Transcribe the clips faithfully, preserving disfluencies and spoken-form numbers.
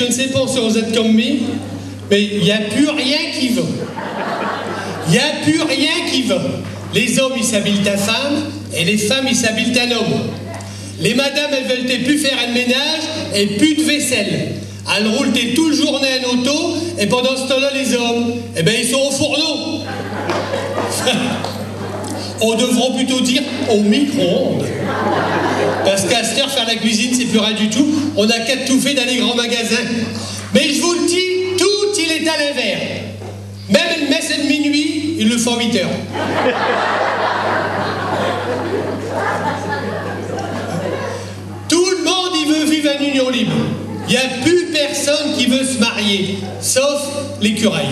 ne sais pas si vous êtes comme moi, mais il n'y a plus rien qui va. Il n'y a plus rien qui va. Les hommes, ils s'habillent à femme, et les femmes, ils s'habillent à homme. Les madames, elles veulent plus faire un ménage et plus de vaisselle. Elles roulent tout le journée en auto, et pendant ce temps-là, les hommes, eh ben, ils sont au fourneau. On devrait plutôt dire au micro-ondes. Parce qu'à cette heure, faire la cuisine, c'est plus rien du tout. On n'a qu'à tout faire dans les grands magasins. Mais je vous le dis, tout, il est à l'envers. Même une messe de minuit, il le fait en huit heures. Tout le monde, il veut vivre en union libre. Il n'y a plus personne qui veut se marier, sauf les curailles.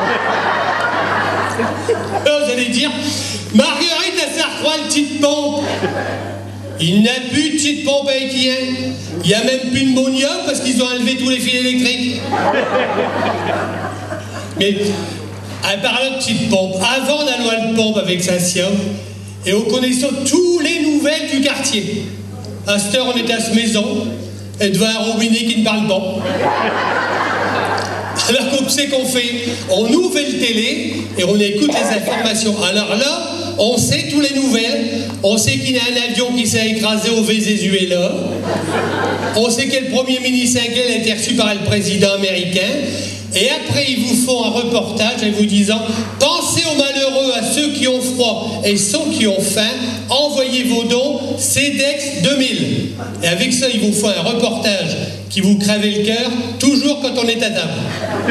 Alors, vous allez dire, Marguerite, elle s'est retrouvé une petite pompe. Il n'y a plus de petite pompe avec rien. Il n'y a même plus de monia parce qu'ils ont enlevé tous les fils électriques. Mais, en parlant de petite pompe, avant la loi de pompe avec Saint-Sion, et on connaissait toutes les nouvelles du quartier. À cette heure, on était à cette maison, et devant un robinet qui ne parle pas. Alors qu'on sait qu'on fait, on ouvre le télé et on écoute les informations. Alors là, on sait toutes les nouvelles. On sait qu'il y a un avion qui s'est écrasé au Venezuela. On sait que le premier ministre anglais a été reçu par le président américain. Et après, ils vous font un reportage en vous disant « Pensez aux malheureux, à ceux qui ont froid et ceux qui ont faim, envoyez vos dons, CEDEX deux mille. » Et avec ça, ils vous font un reportage qui vous crève le cœur, toujours quand on est à table.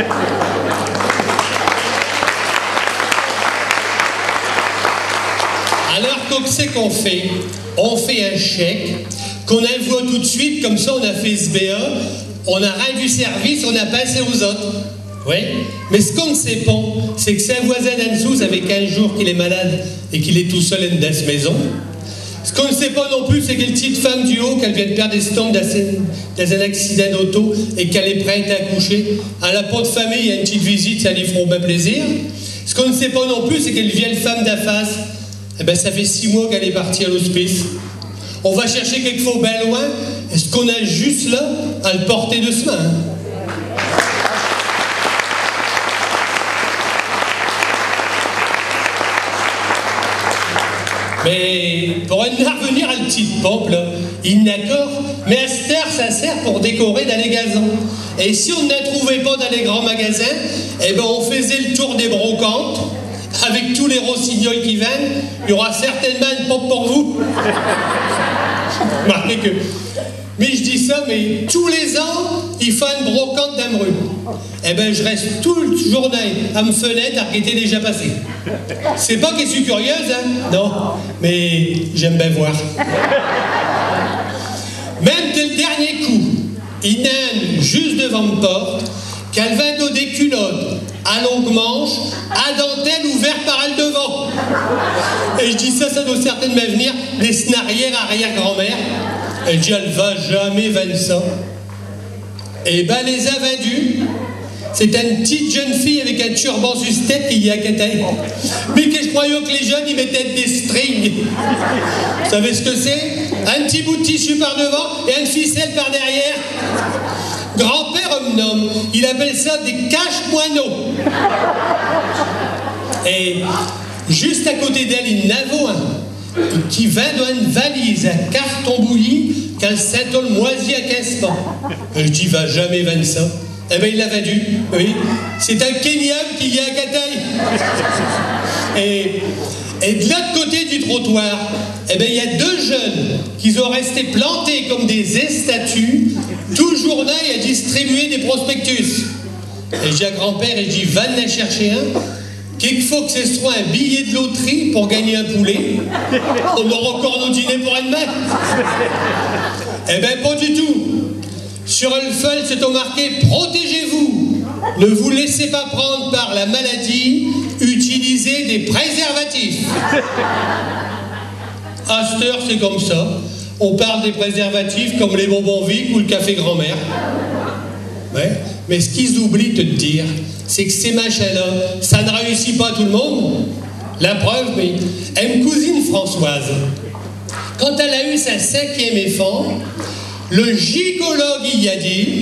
Alors, qu'est-ce qu'on fait? On fait un chèque qu'on envoie tout de suite, comme ça on a fait S B A, on a rendu service, on a passé aux autres. Oui, mais ce qu'on ne sait pas, c'est que c'est un voisin d'en dessous, ça fait quinze jours qu'il est malade et qu'il est tout seul dans cette maison. Ce qu'on ne sait pas non plus, c'est que la petite femme du haut, qu'elle vient de perdre des stompes dans un accident d'auto et qu'elle est prête à accoucher. À la porte de famille, il y a une petite visite, ça lui fera bien plaisir. Ce qu'on ne sait pas non plus, c'est qu'elle vient femme d'afface. Eh ben, ça fait six mois qu'elle est partie à l'hospice. On va chercher quelquefois bien loin, et ce qu'on a juste là, à le porter de ce main. Mais pour en revenir à la petite pompe, là, il n'accorde, mais à cette heure, ça sert pour décorer dans les gazons. Et si on ne la trouvait pas dans les grands magasins, eh ben on faisait le tour des brocantes. Avec tous les rossignols qui viennent, il y aura certainement une pompe pour vous. Remarquez que... Mais je dis ça, mais tous les ans, il faut une brocante d'Amru. Eh bien, je reste toute la journée à me fenêtre à qui était déjà passé. C'est pas que je suis curieuse, hein? Non, mais j'aime bien voir. Même que le dernier coup, il naine juste devant ma porte, qu'elle va dans des culottes à longue manche, à dentelle ouverte par elle devant. Et je dis ça, ça doit certainement venir des snarières arrière-grand-mère. Elle dit, elle va jamais vendre ça. Et ben, les a vendus. C'est une petite jeune fille avec un turban sur la tête qui y a qu'à tête. Mais que je croyais que les jeunes, ils mettaient des strings. Vous savez ce que c'est? Un petit bout de tissu par devant et une ficelle par derrière. Grand-père homme-nomme, il appelle ça des cache-moineaux. Et juste à côté d'elle, il y en a un qui va dans une valise à carton bouilli qu'elle s'étole moisi à quinze pas. Et je dis, va jamais vendre ça. Eh bien, il l'a vendu, oui. C'est un Kenyam qui y a à Cataille. Et, et de l'autre côté du trottoir, eh bien, il y a deux jeunes qui ont resté plantés comme des statues, tout journée à distribuer des prospectus. Et je dis à grand-père, et je dis, va en chercher un. Quelquefois que ce soit un billet de loterie pour gagner un poulet, on aura encore nos dîners pour une main. Eh bien, pas du tout. Sur le feuille, c'est marqué « Protégez-vous, ne vous laissez pas prendre par la maladie, utilisez des préservatifs. » À cette heure, c'est comme ça. On parle des préservatifs comme les bonbons Vic ou le café grand-mère. Ouais. Mais ce qu'ils oublient de te dire, c'est que ces machins-là, ça ne réussit pas tout le monde. La preuve, mais une cousine Françoise, quand elle a eu sa cinquième enfant, Le gynécologue il y a dit...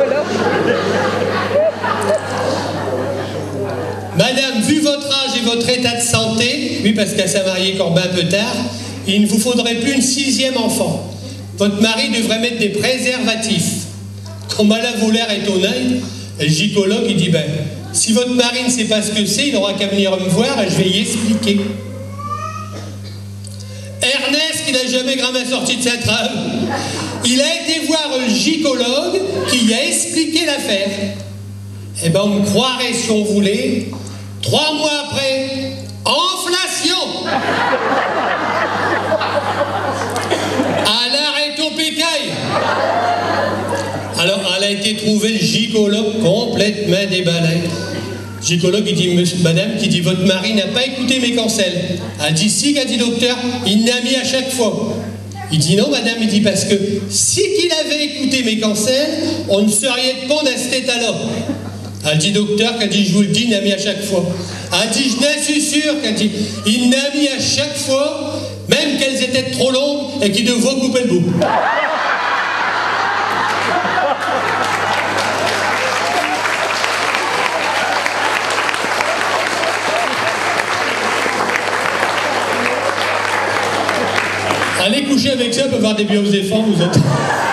Madame, vu votre âge et votre état de santé, oui parce qu'elle s'est mariée Corbin un peu tard, il ne vous faudrait plus une sixième enfant. Votre mari devrait mettre des préservatifs. Quand Madame Voulaire est au œil, le gynécologue il dit, ben, si votre mari ne sait pas ce que c'est, il n'aura qu'à venir me voir et je vais y expliquer. Ernest, qui n'a jamais grammaire sorti de sa trame, il a été voir le gynécologue qui lui a expliqué l'affaire. Eh ben, on me croirait si on voulait. Trois mois après, inflation. À l'arrêt au pécaille. Alors, elle a été trouvée le gynécologue complètement déballé. Le gynécologue, il dit, monsieur, madame, qui dit, votre mari n'a pas écouté mes conseils. Elle dit, si, qu'a dit docteur, il n'a mis à chaque fois. Il dit, non, madame, il dit, parce que si qu'il avait écouté mes conseils, on ne serait pas dans cet état-là. Elle dit, docteur, qu'elle dit, je vous le dis, il n'a mis à chaque fois. Elle dit, je n'en suis sûr, qu'elle dit, il n'a mis à chaque fois, même qu'elles étaient trop longues et qu'il devait couper le bout. Allez coucher avec ça pour avoir des bios défense, vous êtes...